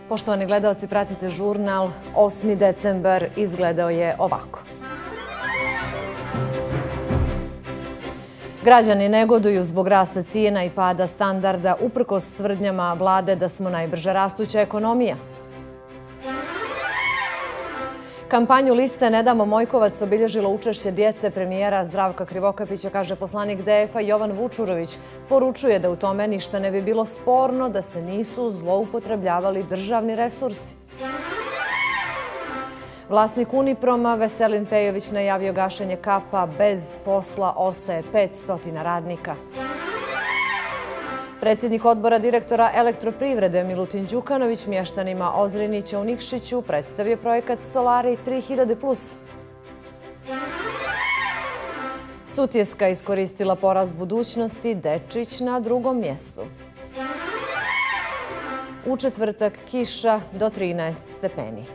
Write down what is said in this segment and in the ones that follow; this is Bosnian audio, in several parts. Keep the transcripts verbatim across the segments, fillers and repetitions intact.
Poštovani gledalci, pratite žurnal. osmi decembar izgledao je ovako. Građani negoduju zbog rasta cijena i pada standarda uprkos tvrdnjama vlade da smo najbrže rastuća ekonomija. Kampanju liste Ne damo Mojkovac obilježilo učešće djece premijera Zdravka Krivokapića, kaže poslanik D F-a Jovan Vučurović. Poručuje da u tome ništa ne bi bilo sporno da se nisu zloupotrebljavali državni resursi. Vlasnik Uniproma Veselin Pejović najavio gašenje kapa, bez posla ostaje petsto radnika. Predsjednik odbora direktora Elektroprivrede Milutin Đukanović mještanima Ozrenića u Nikšiću predstavio projekat Solari tri hiljade plus. Sutjeska iskoristila poraz budućnosti, Dečić na drugom mjestu. U četvrtak kiša do trinaest stepeni.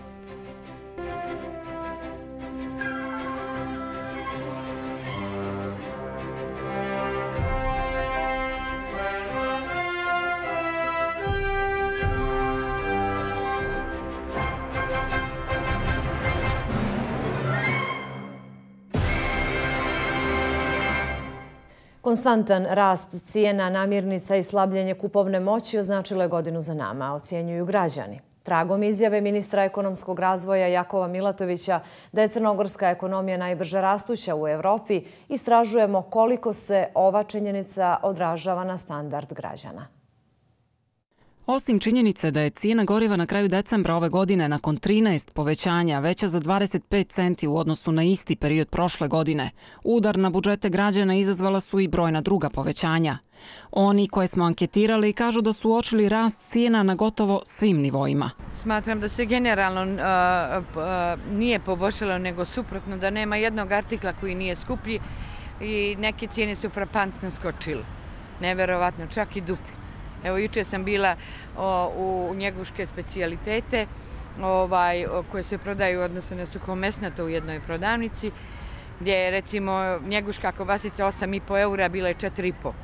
Konstantan rast cijena namirnica i slabljenje kupovne moći označilo je godinu za nama, ocjenjuju građani. Tragom izjave ministra ekonomskog razvoja Jakova Milatovića da je crnogorska ekonomija najbrže rastuća u Evropi, istražujemo koliko se ova činjenica odražava na standard građana. Osim činjenice da je cijena goriva na kraju decembra ove godine nakon trinaest povećanja veća za dvadeset pet centi u odnosu na isti period prošle godine, udar na budžete građana izazvala su i brojna druga povećanja. Oni koje smo anketirali kažu da su uočili rast cijena na gotovo svim nivoima. Smatram da se generalno uh, uh, nije poboljšalo, nego suprotno, da nema jednog artikla koji nije skuplji i neke cijene su frapantno skočile. Neverovatno, čak i duplo. Evo, juče sam bila o, u njeguške specijalitete ovaj, koje se prodaju odnosno na suhomesnato u jednoj prodavnici, gdje je recimo njeguška kobasica osam i po eura, bila je četiri i po.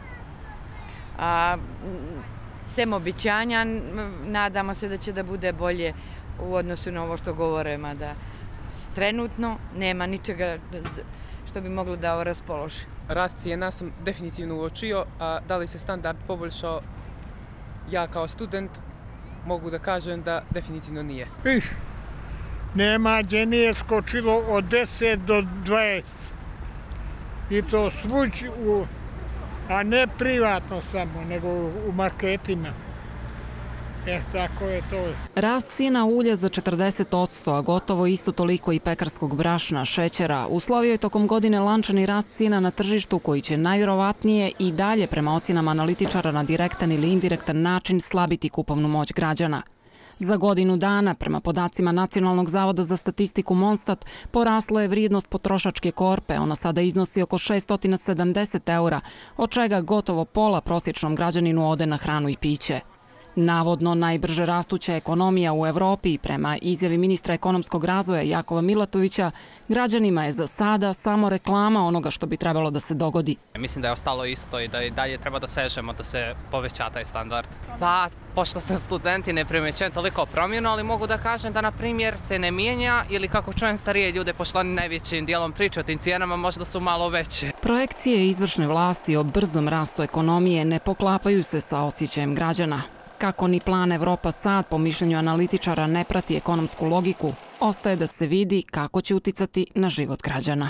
A, sem običanja, nadamo se da će da bude bolje u odnosu na ovo što govore, mada trenutno nema ničega što bi moglo da ovo raspoloži. Rast cijena sam definitivno uočio, a da li se standard poboljšao? Ja kao student mogu da kažem da definitivno nije. Ih, nema gdje nije skočilo od deset do dvadeset. I to svuć, u, a ne privatno samo, nego u marketima. E, tako je to. Rast cijena ulja za četrdeset posto, a gotovo isto toliko i pekarskog brašna, šećera, uslovio je tokom godine lančani rast cijena na tržištu koji će najvjerovatnije i dalje prema ocjenama analitičara na direktan ili indirektan način slabiti kupovnu moć građana. Za godinu dana, prema podacima Nacionalnog zavoda za statistiku Monstat, porasla je vrijednost potrošačke korpe. Ona sada iznosi oko šessto sedamdeset eura, od čega gotovo pola prosječnom građaninu ode na hranu i piće. Navodno najbrže rastuća ekonomija u Evropi, prema izjavi ministra ekonomskog razvoja Jakova Milatovića, građanima je za sada samo reklama onoga što bi trebalo da se dogodi. Mislim da je ostalo isto i da i dalje treba da sežemo, da se poveća taj standard. Pa, pošto sam student i ne primećujem toliko promjenu, ali mogu da kažem da, na primjer, se ne mijenja ili kako čujem starije ljude, pošto oni najvećim dijelom pričaju o tim cijenama, možda su malo veće. Projekcije izvršne vlasti o brzom rastu ekonomije ne poklapaju se sa osjećajem građana. Kako ni plan Evropa sad, po mišljenju analitičara, ne prati ekonomsku logiku, ostaje da se vidi kako će uticati na život građana.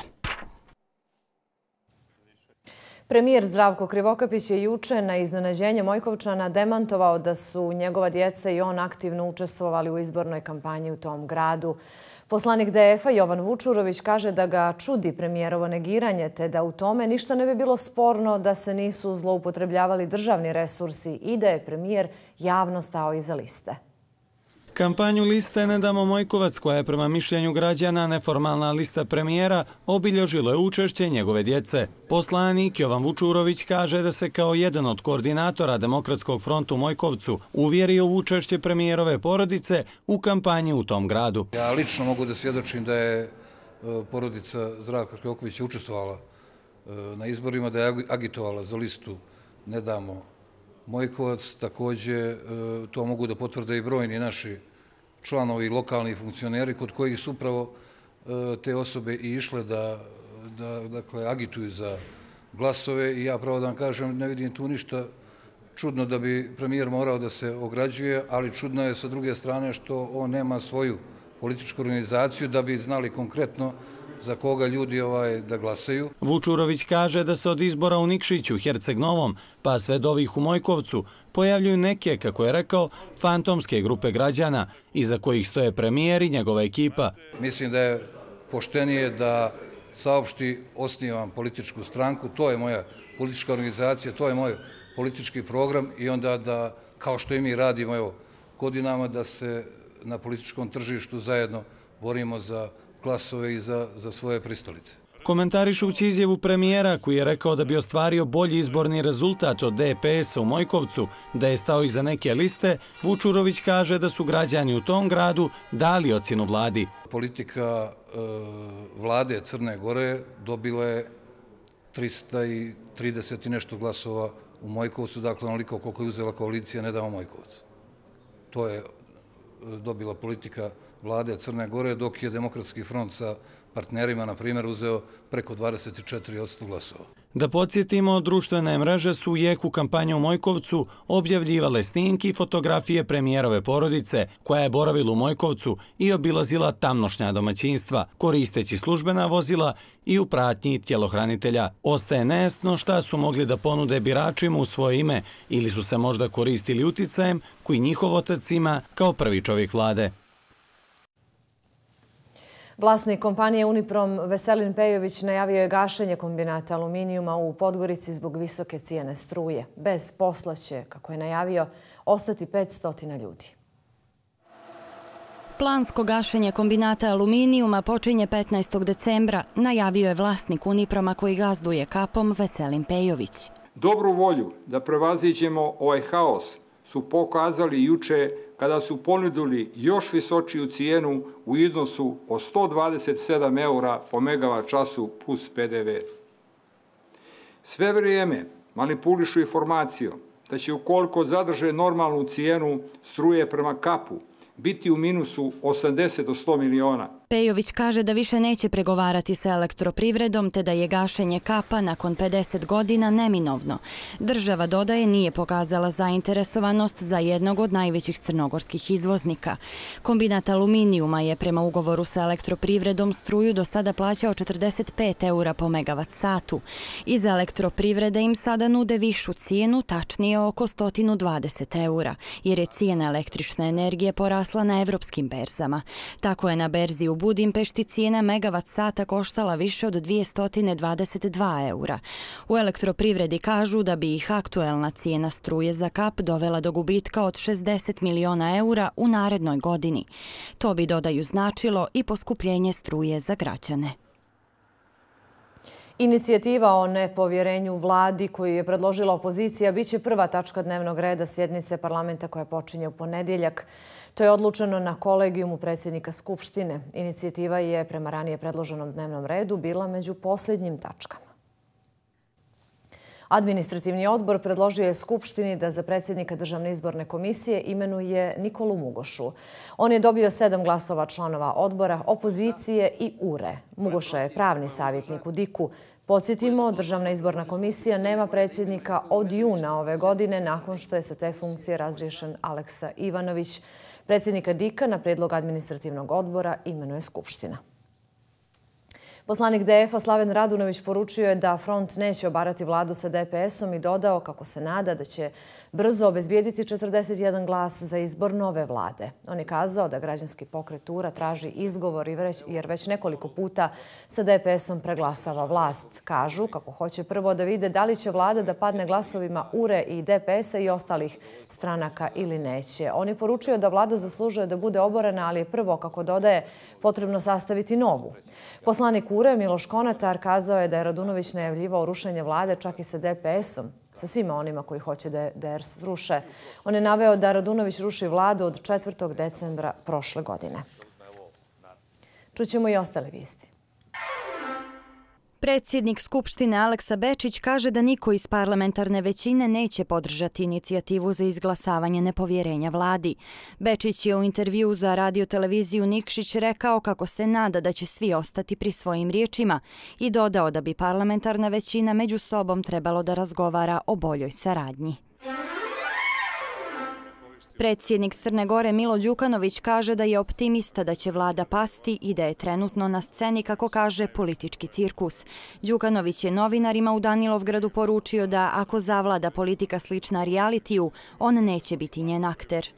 Premijer Zdravko Krivokapić je juče na iznenađenje Mojkovčana demantovao da su njegova djeca i on aktivno učestvovali u izbornoj kampanji u tom gradu. Poslanik D F-a Jovan Vučurović kaže da ga čudi premijerovo negiranje, te da u tome ništa ne bi bilo sporno da se nisu zloupotrebljavali državni resursi i da je premijer javno stao iza liste. Kampanju liste Ne damo Mojkovac, koja je prema mišljenju građana neformalna lista premijera, obilježilo je učešće njegove djece. Poslanik Jovan Vučurović kaže da se kao jedan od koordinatora Demokratskog fronta u Mojkovcu uvjerio u učešće premijerove porodice u kampanji u tom gradu. Ja lično mogu da svjedočim da je porodica Zdravka Krivokapića učestvovala na izborima, da je agitovala za listu Ne damo Mojkovac. Također to mogu da potvrde i brojni naši članovi, lokalni funkcioneri, kod kojih su upravo te osobe i išle da, da dakle, agituju za glasove. I ja pravo da vam kažem, ne vidim tu ništa čudno da bi premijer morao da se ograđuje, ali čudno je sa druge strane što on nema svoju političku organizaciju da bi znali konkretno za koga ljudi ovaj, da glasaju. Vučurović kaže da se od izbora u Nikšiću, Herceg Novom, pa sve do ovih u Mojkovcu, pojavljuju neke, kako je rekao, fantomske grupe građana, iza kojih stoje premijer i njegova ekipa. Mislim da je poštenije da saopšti osnivam političku stranku, to je moja politička organizacija, to je moj politički program i onda da, kao što i mi radimo evo, godinama, da se na političkom tržištu zajedno borimo za glasove i za, za svoje pristalice. Komentarišući izjavu premijera koji je rekao da bi ostvario bolji izborni rezultat od D P S-a u Mojkovcu, da je stao iza neke liste, Vučurović kaže da su građani u tom gradu dali ocjenu vladi. Politika e, vlade Crne Gore dobila je trista trideset i nešto glasova u Mojkovcu, dakle onoliko koliko je uzela koalicija Ne damo Mojkovac. To je dobila politika vlade Crne Gore, dok je Demokratski front sa partnerima, na primjer, uzeo preko dvadeset četiri posto glasova. Da podsjetimo, društvene mreže su u jeku kampanje u Mojkovcu objavljivale snimki i fotografije premijerove porodice, koja je boravila u Mojkovcu i obilazila tamnošnja domaćinstva, koristeći službena vozila i u pratnji tjelohranitelja. Ostaje nejasno šta su mogli da ponude biračima u svoje ime ili su se možda koristili uticajem koji njihov otac ima kao prvi čovjek vlade. Vlasnik kompanije Uniprom Veselin Pejović najavio je gašenje kombinata aluminijuma u Podgorici zbog visoke cijene struje. Bez posla će, kako je najavio, ostati petsto ljudi. Plansko gašenje kombinata aluminijuma počinje petnaestog decembra, najavio je vlasnik Uniproma koji gazduje kapom Veselin Pejović. Dobru volju da prevaziđemo ovaj haos su pokazali juče kada su ponudili još visočiju cijenu u iznosu od sto dvadeset sedam eura po megavat času plus P D V. Sve vrijeme manipulišu informacijom da će ukoliko zadrže normalnu cijenu struje prema kapu biti u minusu osamdeset do sto miliona. Pejović kaže da više neće pregovarati sa elektroprivredom te da je gašenje kapa nakon pedeset godina neminovno. Država, dodaje, nije pokazala zainteresovanost za jednog od najvećih crnogorskih izvoznika. Kombinat aluminijuma je prema ugovoru sa elektroprivredom struju do sada plaćao četrdeset pet eura po megavat satu. Iz elektroprivrede im sada nude višu cijenu, tačnije oko sto dvadeset eura, jer je cijena električne energije porasla na evropskim berzama. Tako je na berzi u Budimpešti cijena megavat sata koštala više od dvjesto dvadeset dva eura. U elektroprivredi kažu da bi ih aktuelna cijena struje za kap dovela do gubitka od šezdeset miliona eura u narednoj godini. To bi, dodaju, značilo i poskupljenje struje za građane. Inicijativa o nepovjerenju vladi koju je predložila opozicija biće prva tačka dnevnog reda sjednice parlamenta koja počinje u ponedjeljak. To je odlučeno na kolegijumu predsjednika Skupštine. Inicijativa je prema ranije predloženom dnevnom redu bila među posljednjim tačkama. Administrativni odbor predložio je Skupštini da za predsjednika Državne izborne komisije imenuje Nikolu Mugošu. On je dobio sedam glasova članova odbora, opozicije i U R E. Mugoša je pravni savjetnik u D I K-u. Podsjetimo, Državna izborna komisija nema predsjednika od juna ove godine nakon što je sa te funkcije razriješen Aleksa Ivanović. Predsjednika D I K-a na prijedlog administrativnog odbora imenuje Skupština. Poslanik D F-a Slaven Radunović poručio je da front neće obarati vladu sa D P S-om i dodao kako se nada da će brzo obezbijediti četrdeset jedan glas za izbor nove vlade. On je kazao da građanski pokret U R A traži izgovor jer već nekoliko puta sa D P S-om preglasava vlast. Kažu kako hoće prvo da vide da li će vlada da padne glasovima U R E i D P S-a i ostalih stranaka ili neće. On je poručio da vlada zaslužuje da bude oborena, ali je prvo, kako dodaje, potrebno sastaviti novu. Poslanik U R E Miloš Konatar kazao je da je Radunović najavljivao rušenje vlade čak i sa D P S-om, sa svima onima koji hoće da D R S ruše. On je naveo da Radunović ruši vladu od četvrtog decembra prošle godine. Čućemo i ostale vijesti. Predsjednik Skupštine Aleksa Bečić kaže da niko iz parlamentarne većine neće podržati inicijativu za izglasavanje nepovjerenja vladi. Bečić je u intervju za radioteleviziju Nikšić rekao kako se nada da će svi ostati pri svojim riječima i dodao da bi parlamentarna većina među sobom trebalo da razgovara o boljoj saradnji. Predsjednik Crne Gore Milo Đukanović kaže da je optimista da će vlada pasti i da je trenutno na sceni, kako kaže, politički cirkus. Đukanović je novinarima u Danilovgradu poručio da ako zavlada politika slična realitiju, on neće biti njen akter.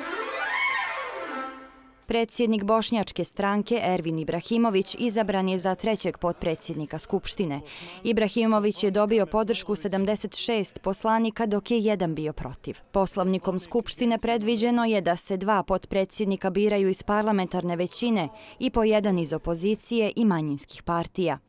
Predsjednik bošnjačke stranke Ervin Ibrahimović izabran je za trećeg potpredsjednika Skupštine. Ibrahimović je dobio podršku sedamdeset šest poslanika, dok je jedan bio protiv. Poslovnikom Skupštine predviđeno je da se dva potpredsjednika biraju iz parlamentarne većine i po jedan iz opozicije i manjinskih partija.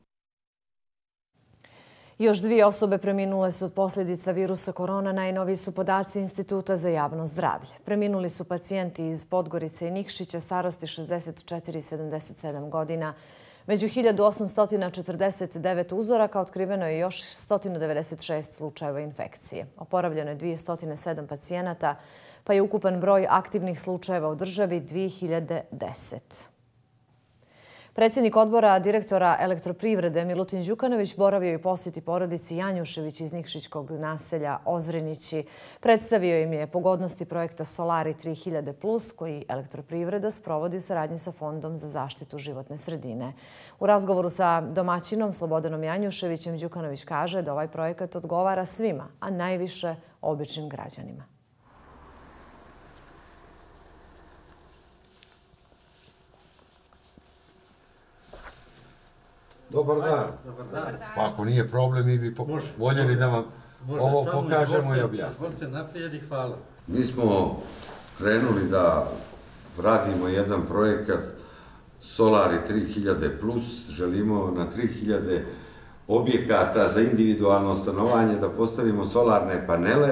Još dvije osobe preminule su od posljedica virusa korona. Najnoviji su podaci Instituta za javno zdravlje. Preminuli su pacijenti iz Podgorice i Nikšića starosti šezdeset četiri i sedamdeset sedam godina. Među hiljadu osamsto četrdeset devet uzoraka otkriveno je još sto devedeset šest slučajeva infekcije. Oporavljeno je dvjesto sedam pacijenata, pa je ukupan broj aktivnih slučajeva u državi dvije hiljade deset. Predsjednik odbora direktora Elektroprivrede Milutin Đukanović boravio i posjeti porodici Janjušević iz nikšićkog naselja Ozrenići. Predstavio im je pogodnosti projekta Solari tri hiljade plus koji Elektroprivreda sprovodi u saradnji sa Fondom za zaštitu životne sredine. U razgovoru sa domaćinom Slobodanom Janjuševićem Đukanović kaže da ovaj projekat odgovara svima, a najviše običnim građanima. Dobar dan. Pa ako nije problem, mi bi voljeli da vam ovo pokažemo i objasnimo. Izvolite naprijed i hvala. Mi smo krenuli da radimo jedan projekat Solari tri hiljade plus. Želimo na tri hiljade objekata za individualno stanovanje da postavimo solarne panele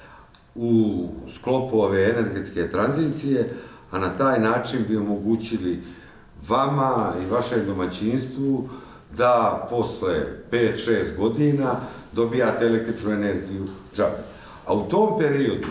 u sklopu ove energetske tranzicije, a na taj način bi omogućili vama i vašem domaćinstvu da posle pet šest godina dobijate električnu energiju džabe. A u tom periodu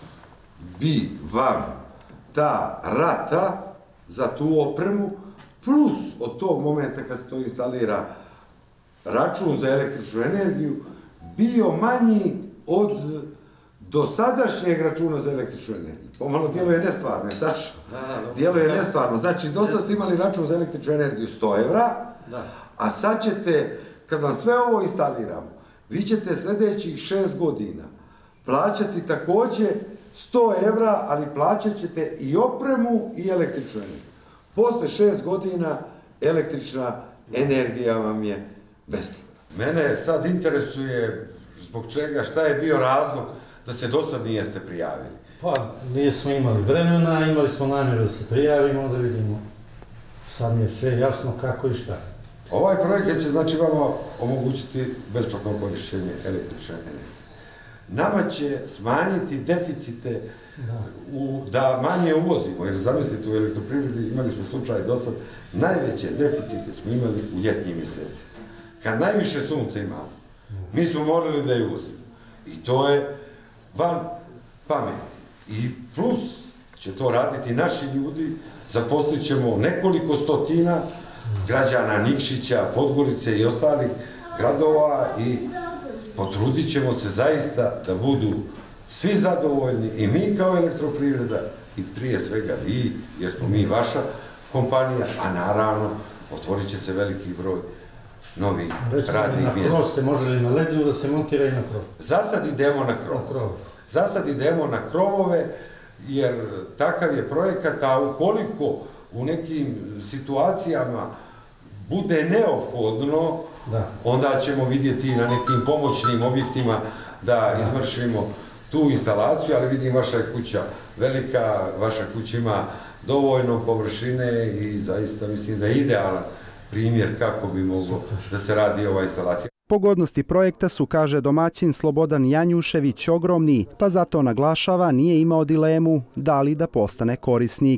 bi vam ta rata za tu opremu plus od tog momenta kad se to instalira račun za električnu energiju bio manji od dosadašnjeg računa za električnu energiju. Pomalo djeluje nestvarno, je tačno? Djeluje nestvarno. Znači, do sad ste imali račun za električnu energiju sto evra, a sad ćete, kad vam sve ovo instaliramo, vi ćete sljedećih šest godina plaćati također sto evra, ali plaćat ćete i opremu i električnu energiju. Posle šest godina električna energija vam je besplatna. Mene sad interesuje zbog čega, šta je bio razlog da se do sad nijeste prijavili. Pa, nismo imali vremena, imali smo namjeru da se prijavimo, da vidimo. Sad mi je sve jasno kako i šta. Ovaj projekat će znači vama omogućiti besplatno korišćenje električne energije. Nama će smanjiti deficite da manje uvozimo, jer zamislite u elektroprivredi imali smo slučaj do sad, najveće deficite smo imali u ljetnim mjesecima. Kad najviše sunca imamo, mi smo morali da je uvozimo. I to je van pameti. I plus će to raditi naši ljudi, zaposlit ćemo nekoliko stotina građana Nikšića, Podgorice i ostalih gradova i potrudit ćemo se zaista da budu svi zadovoljni i mi kao elektroprivreda i prije svega vi, jer smo mi vaša kompanija, a naravno otvorit će se veliki broj novih radnih mjesta. Na krov se može li na ledu da se montira i na krov? Za sad idemo na krov. Za sad idemo na krovove, jer takav je projekat, a ukoliko u nekim situacijama bude neophodno, onda ćemo vidjeti na nekim pomoćnim objektima da izvršimo tu instalaciju, ali vidim vaša je kuća velika, vaša kuća ima dovoljno površine i zaista mislim da je idealan primjer kako bi moglo da se radi ova instalacija. Pogodnosti projekta su, kaže domaćin Slobodan Janjušević, ogromni, pa zato naglašava nije imao dilemu da li da postane korisnik.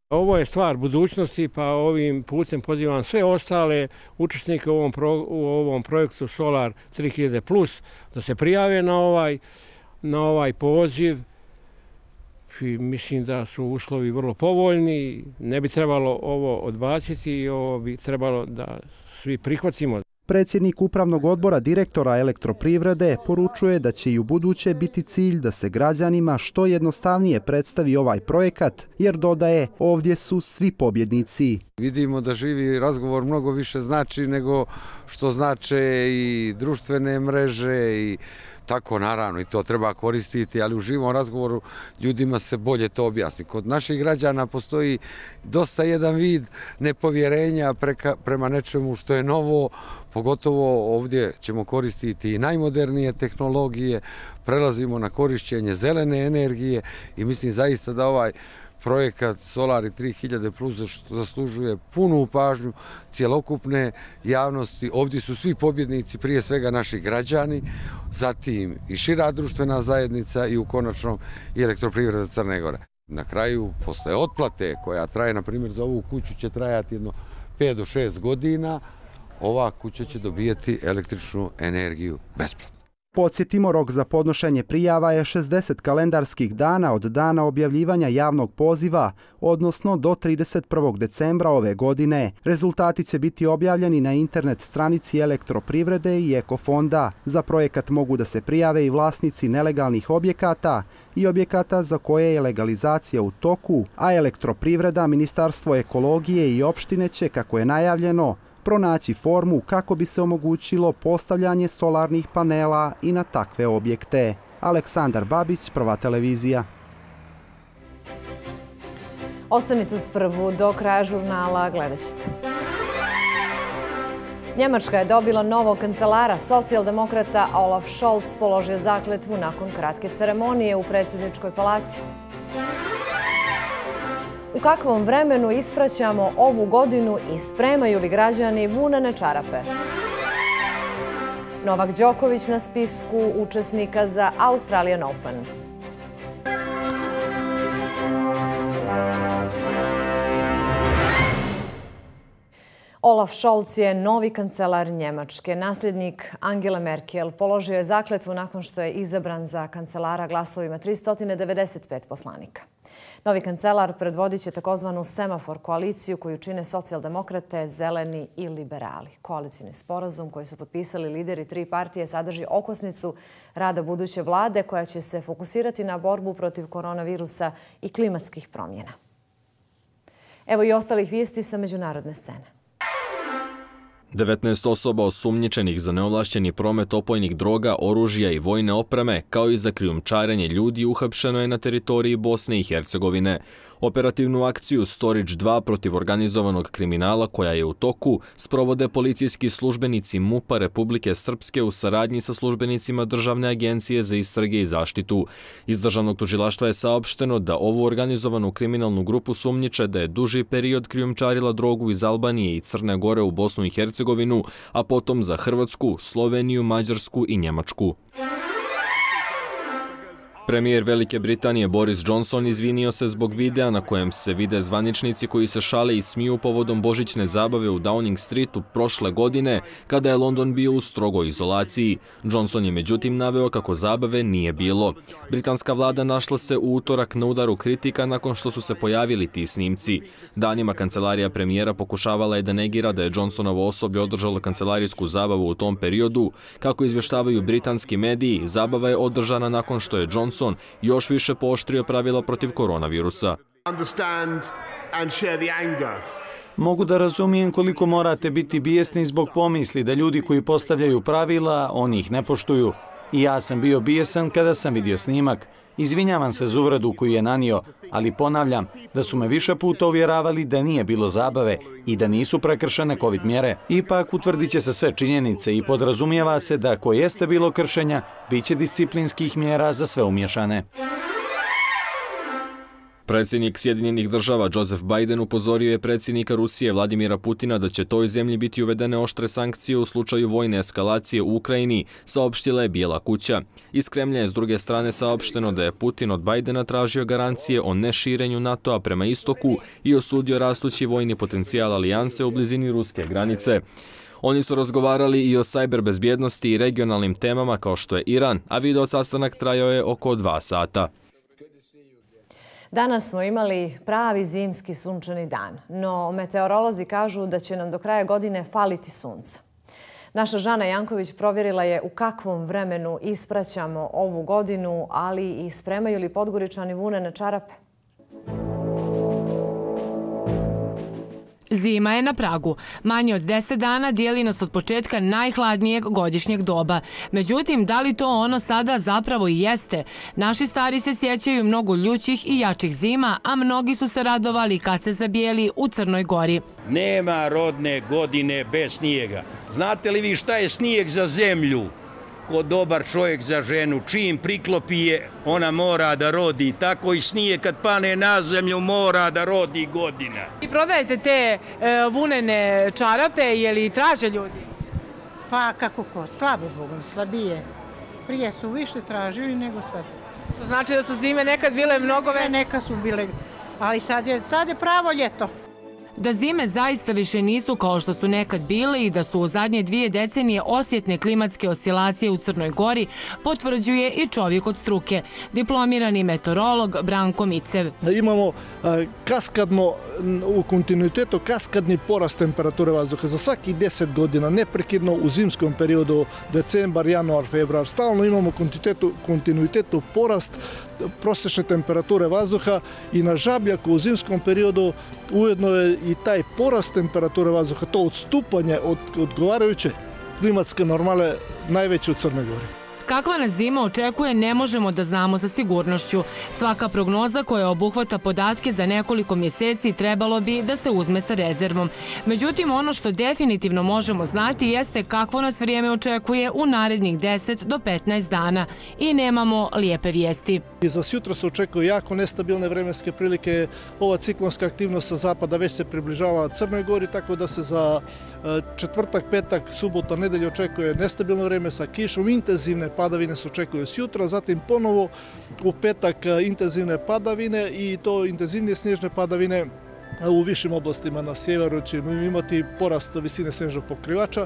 Ovo je stvar budućnosti, pa ovim putem pozivam sve ostale učesnike u ovom, pro, u ovom projektu Solar tri hiljade plus da se prijave na ovaj, na ovaj poziv. I mislim da su uslovi vrlo povoljni, ne bi trebalo ovo odbaciti i ovo bi trebalo da svi prihvatimo. Predsjednik upravnog odbora direktora Elektroprivrede poručuje da će i u buduće biti cilj da se građanima što jednostavnije predstavi ovaj projekat, jer dodaje, ovdje su svi pobjednici. Vidimo da živi razgovor mnogo više znači nego što znače i društvene mreže i tako naravno i to treba koristiti, ali u živom razgovoru ljudima se bolje to objasni. Kod naših građana postoji dosta jedan vid nepovjerenja preka, prema nečemu što je novo, pogotovo ovdje ćemo koristiti i najmodernije tehnologije, prelazimo na korišćenje zelene energije i mislim zaista da ovaj projekat Solar tri hiljade plus zaslužuje punu pažnju cjelokupne javnosti. Ovdje su svi pobjednici, prije svega naši građani, zatim i šira društvena zajednica i u konačnom i Elektroprivreda Crne Gore. Na kraju, posle otplate koja traje, na primjer, za ovu kuću će trajati jedno pet do šest godina, ova kuća će dobijati električnu energiju besplatno. Podsjetimo, rok za podnošenje prijava je šezdeset kalendarskih dana od dana objavljivanja javnog poziva, odnosno do trideset prvog decembra ove godine. Rezultati će biti objavljeni na internet stranici Elektroprivrede i Ekofonda. Za projekat mogu da se prijave i vlasnici nelegalnih objekata i objekata za koje je legalizacija u toku, a Elektroprivreda, Ministarstvo ekologije i opštine će, kako je najavljeno, pronaći formu kako bi se omogućilo postavljanje solarnih panela i na takve objekte. Aleksandar Babić, Prva televizija. Ostanite uz Prvu, do kraja žurnala gledat ćete. Njemačka je dobila novog kancelara. Socijaldemokrata Olaf Scholz položio zakletvu nakon kratke ceremonije u predsjedničkoj palati. U kakvom vremenu ispraćamo ovu godinu i spremaju li građani vunene čarape? Novak Đoković na spisku učesnika za Australian Open. Olaf Scholz je novi kancelar Njemačke. Nasljednik Angele Merkel položio je zakletvu nakon što je izabran za kancelara glasovima tristo devedeset pet poslanika. Novi kancelar predvodit će takozvanu semafor koaliciju koju čine socijaldemokrate, zeleni i liberali. Koalicijni sporazum koji su potpisali lideri tri partije sadrži okosnicu rada buduće vlade koja će se fokusirati na borbu protiv koronavirusa i klimatskih promjena. Evo i ostalih vijesti sa međunarodne scene. devetnaest osoba osumnjičenih za neovlašćeni promet opojnih droga, oružja i vojne opreme, kao i za krijumčarenje ljudi, uhapšeno je na teritoriji Bosne i Hercegovine. Operativnu akciju Storage dva protiv organizovanog kriminala, koja je u toku, sprovode policijski službenici MUP-a Republike Srpske u saradnji sa službenicima Državne agencije za istrage i zaštitu. Iz državnog tužilaštva je saopšteno da ovu organizovanu kriminalnu grupu sumnjiče da je duži period krijumčarila drogu iz Albanije i Crne Gore u Bosnu i Hercegovinu, a potom za Hrvatsku, Sloveniju, Mađarsku i Njemačku. Premijer Velike Britanije Boris Johnson izvinio se zbog videa na kojem se vide zvaničnici koji se šale i smiju povodom božićne zabave u Downing Streetu prošle godine, kada je London bio u strogoj izolaciji. Johnson je međutim naveo kako zabave nije bilo. Britanska vlada našla se u utorak na udaru kritika nakon što su se pojavili ti snimci. Danima kancelarija premijera pokušavala je da negira da je Johnsonovo osoblje održalo kancelarijsku zabavu u tom periodu. Kako izvještavaju britanski mediji, zabava je održana nakon što je Johnson još više pooštrio pravila protiv koronavirusa. Mogu da razumijem koliko morate biti bijesni zbog pomisli da ljudi koji postavljaju pravila, oni ih ne poštuju. I ja sam bio bijesan kada sam vidio snimak. Izvinjavam se za uvredu koju je nanio, ali ponavljam da su me više puta uvjeravali da nije bilo zabave i da nisu prekršene COVID mjere. Ipak utvrdit će se sve činjenice i podrazumijeva se da ako jeste bilo kršenja, bit će disciplinskih mjera za sve umješane. Predsjednik Sjedinjenih država Joseph Biden upozorio je predsjednika Rusije Vladimira Putina da će toj zemlji biti uvedene oštre sankcije u slučaju vojne eskalacije u Ukrajini, saopštila je Bijela kuća. Iz Kremlja je s druge strane saopšteno da je Putin od Bidena tražio garancije o neširenju NATO-a prema istoku i osudio rastući vojni potencijal alijanse u blizini ruske granice. Oni su razgovarali i o sajber bezbjednosti i regionalnim temama kao što je Iran, a video sastanak trajao je oko dva sata. Danas smo imali pravi zimski sunčani dan, no meteorolozi kažu da će nam do kraja godine faliti sunca. Naša Žana Janković provjerila je u kakvom vremenu ispraćamo ovu godinu, ali i spremaju li Podgoričani vunene čarape. Zima je na pragu. Manje od deset dana dijeli nas od početka najhladnijeg godišnjeg doba. Međutim, da li to ono sada zapravo i jeste? Naši stari se sjećaju mnogo ljućih i jačih zima, a mnogi su se radovali kad se zabijeli u Crnoj Gori. Nema rodne godine bez snijega. Znate li vi šta je snijeg za zemlju? Ko dobar čovjek za ženu, čim priklopi je, ona mora da rodi. Tako i snijeg kad pane na zemlju mora da rodi godina. I prodajete te e, vunene čarape, je li traže ljudi? Pa kako ko, slabo Bogom, slabije. Prije su više tražili nego sad. Što znači da su zime nekad bile mnogo veće? Neka su bile, ali sad je, sad je pravo ljeto. Da zime zaista više nisu kao što su nekad bile i da su u zadnje dvije decenije osjetne klimatske oscilacije u Crnoj Gori, potvrđuje i čovjek od struke, diplomirani meteorolog Branko Micev. Imamo kaskadno, u kontinuitetu kaskadni porast temperature vazduha za svaki deset godina, neprekidno u zimskom periodu, decembar, januar, februar. Stalno imamo kontinuitetu, kontinuitetu porast prosječne temperature vazduha i na Žabljaku u zimskom periodu ujedno je i taj porast temperature vazduha, to odstupanje od odgovarajuće klimatske normale najveće u Crnoj Gori. Kakva nas zima očekuje ne možemo da znamo sa sigurnošću. Svaka prognoza koja obuhvata podatke za nekoliko mjeseci trebalo bi da se uzme sa rezervom. Međutim, ono što definitivno možemo znati jeste kakvo nas vrijeme očekuje u narednih deset do petnaest dana i nemamo lijepe vijesti. Za sutra se očekuje jako nestabilne vremenske prilike. Ova ciklonska aktivnost sa zapada već se približava Crnoj Gori, tako da se za četvrtak, petak, subota, nedelje očekuje nestabilno vrijeme sa kišom, intenzivne padavine se očekuju sjutra, zatim ponovo u petak intenzivne padavine i to intenzivnije snježne padavine u višim oblastima na sjeveru ćemo imati porast visine snježnog pokrivača.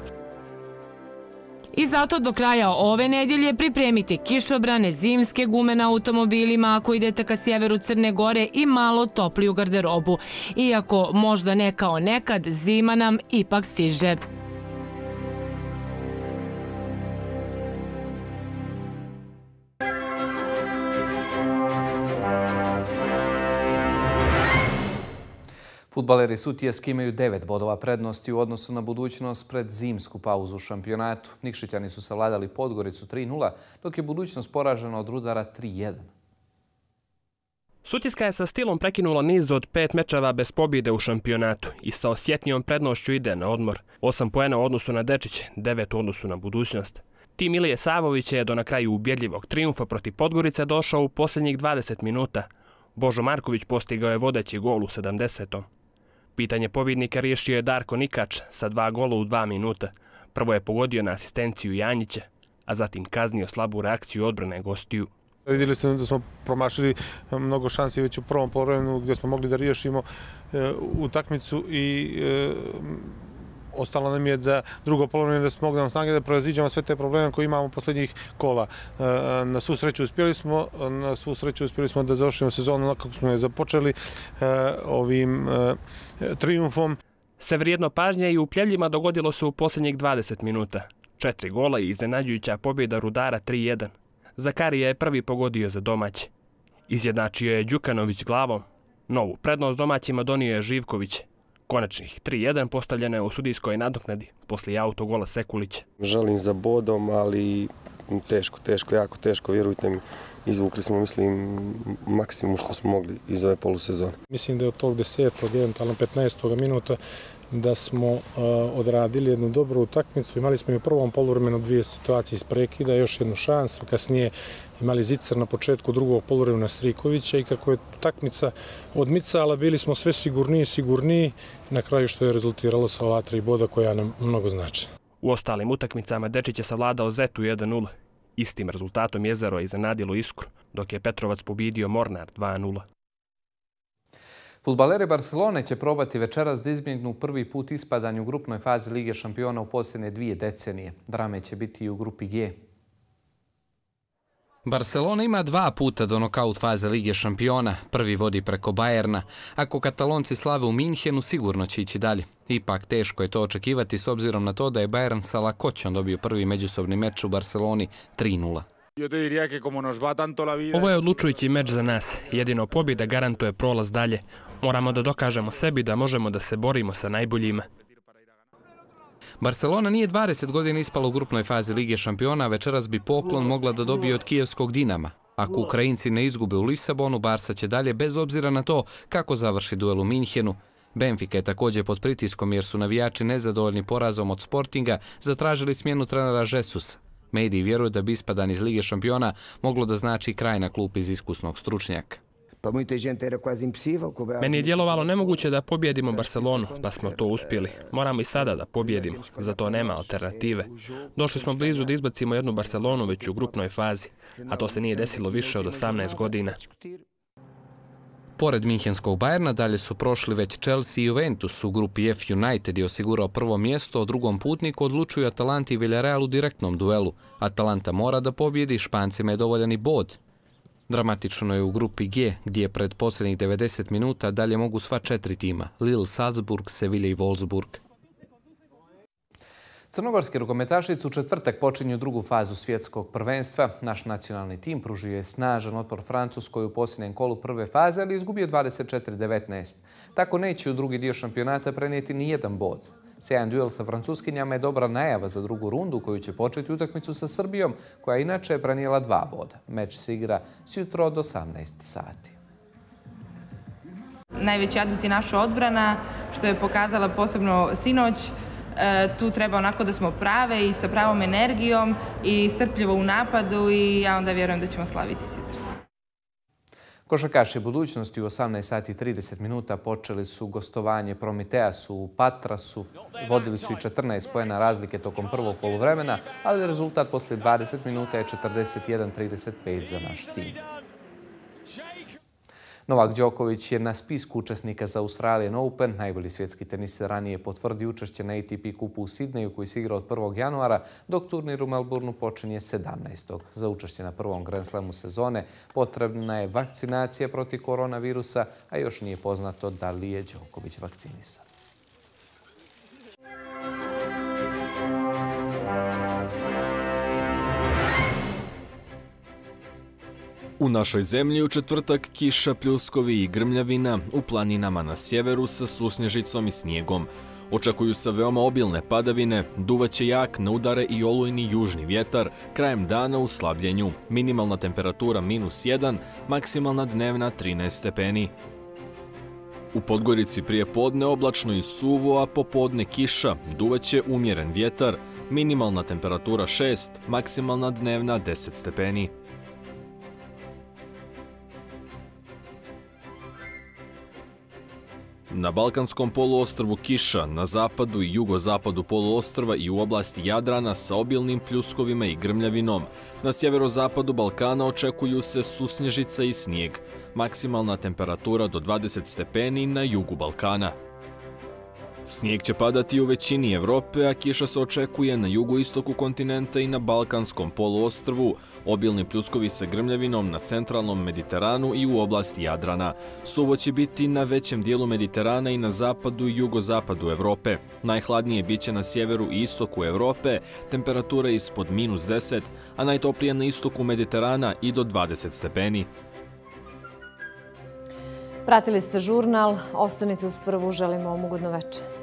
I zato do kraja ove nedjelje pripremite kišobrane, zimske gume na automobilima ako idete ka sjeveru Crne Gore i malo topliju garderobu. Iako možda ne kao nekad, zima nam ipak stiže. Fudbaleri Sutjeske imaju devet bodova prednosti u odnosu na budućnost pred zimsku pauzu u šampionatu. Nikšićani su savladali Podgoricu tri nula, dok je budućnost poražena od Rudara tri jedan. Sutjeska je sa stilom prekinula niz od pet mečeva bez pobjede u šampionatu i sa osjetnijom prednošću ide na odmor. Osam poena u odnosu na Dečić, devet u odnosu na budućnost. Tim Ilije Savovića je do na kraju ubjedljivog trijumfa protiv Podgorice došao u posljednjih dvadeset minuta. Božo Marković postigao je vodeći gol u sedamdesetom. Pitanje pobjednika riješio je Darko Nikač sa dva gola u dva minuta. Prvo je pogodio na asistenciju Janjića, a zatim kaznio slabu reakciju odbrane gostiju. Vidjeli smo da smo promašili mnogo šansi već u prvom poluvremenu gdje smo mogli da riješimo utakmicu i ostalo nam je da drugo poluvreme da smo mogli nam snage da prevaziđemo sve te probleme koje imamo posljednjih kola. Na svu sreću uspjeli smo, na svu sreću uspjeli smo da završimo sezonu onako kako smo je započeli ovim trijumfom. Sve vrijedno pažnje i u Pljevljima dogodilo se u posljednjih dvadeset minuta. Četiri gola i iznenađujuća pobjeda Rudara tri jedan. Zakarija je prvi pogodio za domaće. Izjednačio je Đukanović glavom. Novu prednost domaćima donio je Živković. Konačnih tri jedan postavljeno je u sudijskoj nadoknadi poslije autogola Sekulića. Žalim za bodom, ali teško, teško, jako teško, vjerujte mi. Izvukli smo, mislim, maksimum što smo mogli iz ove polusezone. Mislim da je od tog desetog, eventualno petnaestog minuta da smo odradili jednu dobru utakmicu. Imali smo i u prvom poluvremenu dvije situacije iz prekida, još jednu šansu. Kasnije imali zicer na početku drugog poluvremena Strikovića i kako je utakmica odmicala, bili smo sve sigurniji i sigurniji, na kraju što je rezultiralo sa ova tri boda koja nam mnogo znači. U ostalim utakmicama Dečić je savladao Zetu jedan nula. Istim rezultatom Jezero je iznenadilo Iskru, dok je Petrovac pobidio Mornar dva nula. Fudbaleri Barcelone će probati večeras da izbjegnu prvi put ispadanje u grupnoj fazi Lige šampiona u posljednje dvije decenije. Drame će biti i u grupi G. Barcelona ima dva puta do nokaut faze Lige šampiona. Prvi vodi preko Bayerna. Ako Katalonci slave u Minhenu, sigurno će ići dalje. Ipak teško je to očekivati s obzirom na to da je Bayern sa lakoćom dobio prvi međusobni meč u Barceloni tri nula. Ovo je odlučujući meč za nas. Jedino pobjeda garantuje prolaz dalje. Moramo da dokažemo sebi da možemo da se borimo sa najboljima. Barcelona nije dvadeset godina ispala u grupnoj fazi Lige šampiona, večeras bi poklon mogla da dobije od kijevskog Dinama. Ako Ukrajinci ne izgube u Lisabonu, Barsa će dalje bez obzira na to kako završi duel u Minhenu. Benfica je također pod pritiskom jer su navijači nezadovoljni porazom od Sportinga zatražili smjenu trenera Jesusa. Mediji vjeruju da bi ispadan iz Lige šampiona moglo da znači kraj na klupi iz iskusnog stručnjaka. Meni je djelovalo nemoguće da pobjedimo Barcelonu, pa smo to uspjeli. Moramo i sada da pobjedimo, za to nema alternative. Došli smo blizu da izbacimo jednu Barcelonu već u grupnoj fazi, a to se nije desilo više od osamnaest godina. Pored minhenskog Bayerna dalje su prošli već Chelsea i Juventus. U grupi F United je osigurao prvo mjesto, o drugom putniku odlučuju Atalanti i Villarreal u direktnom duelu. Atalanta mora da pobjedi, Špancima je dovoljan i bod. Dramatično je u grupi G, gdje pred posljednjih devedeset minuta dalje mogu sva četiri tima. Lille, Salzburg, Sevilla i Wolfsburg. Crnogorski rukometašici u četvrtak počinju drugu fazu svjetskog prvenstva. Naš nacionalni tim pružio je snažan otpor Francuskoj u posljednjem kolu prve faze, ali izgubio dvadeset četiri devetnaest. Tako neće u drugi dio šampionata prenijeti ni jedan bod. Sjajan duel sa Francuskinjama je dobra najava za drugu rundu koju će početi utakmicu sa Srbijom, koja inače je prenijela dva boda. Meč se igra sjutro od osamnaest sati. Najveći adut je naša odbrana, što je pokazala posebno sinoć. Tu treba onako da smo prave i sa pravom energijom i strpljivo u napadu i ja onda vjerujem da ćemo slaviti sutra. Košarkaši budućnosti u osamnaest sati i trideset minuta počeli su gostovanje Prometeasu u Patrasu. Vodili su i četrnaest poena razlike tokom prvog poluvremena, ali rezultat poslije dvadeset minuta je četrdeset jedan trideset pet za naš tim. Novak Đoković je na spisku učesnika za Australian Open. Najbolji svjetski teniser ranije potvrdi učešće na A T P kupu u Sidneju koji se igra od prvog januara, dok turnir u Melbourneu počinje sedamnaestog Za učešće na prvom Grand Slamu sezone potrebna je vakcinacija protiv koronavirusa, a još nije poznato da li je Đoković vakcinisan. U našoj zemlji u četvrtak kiša, pljuskovi i grmljavina, u planinama na sjeveru sa susnježicom i snijegom. Očekuju se veoma obilne padavine, duvaće jak na udare i olujni južni vjetar, krajem dana u slabljenju. Minimalna temperatura minus jedan, maksimalna dnevna trinaest stepeni. U Podgorici prije podne oblačno i suvo, a popodne kiša, duvaće umjeren vjetar, minimalna temperatura šest, maksimalna dnevna deset stepeni. Na Balkanskom poluostrvu kiša, na zapadu i jugozapadu poluostrva i u oblasti Jadrana sa obilnim pljuskovima i grmljavinom. Na sjeverozapadu Balkana očekuju se susnježica i snijeg. Maksimalna temperatura do dvadeset stepeni na jugu Balkana. Snijeg će padati u većini Evrope, a kiša se očekuje na jugoistoku kontinenta i na Balkanskom poluostrvu, obilni pljuskovi sa grmljavinom na centralnom Mediteranu i u oblasti Jadrana. Suvo će biti na većem dijelu Mediterana i na zapadu i jugozapadu Evrope. Najhladnije biće na sjeveru i istoku Evrope, temperatura ispod minus deset, a najtoplije na istoku Mediterana i do dvadeset stepeni. Pratili ste žurnal, ostanite uz Prvu, želimo vam ugodno večer.